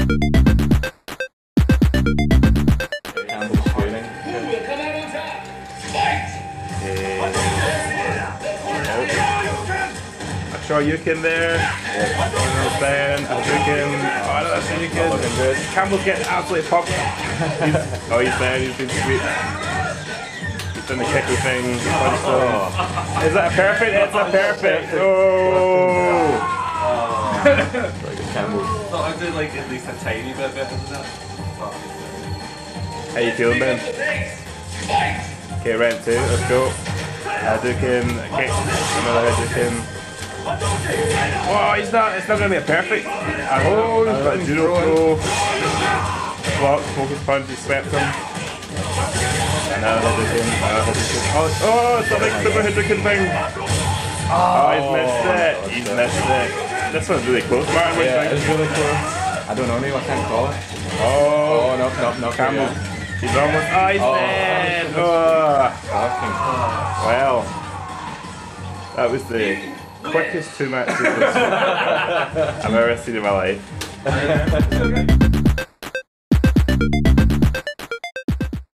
Campbell's shooting. Sure, you can there. Ben, hadouken. Oh, that's really good. Looking good. Campbell's getting absolutely popped. He's there. He's been sweet. He's done the kicky thing. Is that a perfect? It's a perfect. Oh. Very good, Campbell. Thought I'd do like at least a tiny bit better than that. How you feeling, Ben? Okay, round 2. Let's go. Hadouken. Okay, another hadouken. Oh, it's not going to be a perfect. Oh, he's got a judo throw. Block, focus punch, he swept him. Another hadouken, Oh, it's a big super hadouken thing. Oh, he's missed it. He's missed it. This one's really close, Martin. What do you think? It's really close. I don't know, I can't call it. Oh, no, Campbell. Yeah. He's almost. Oh, he's dead. Oh. Well, that was the quickest 2 matches I've ever seen in my life.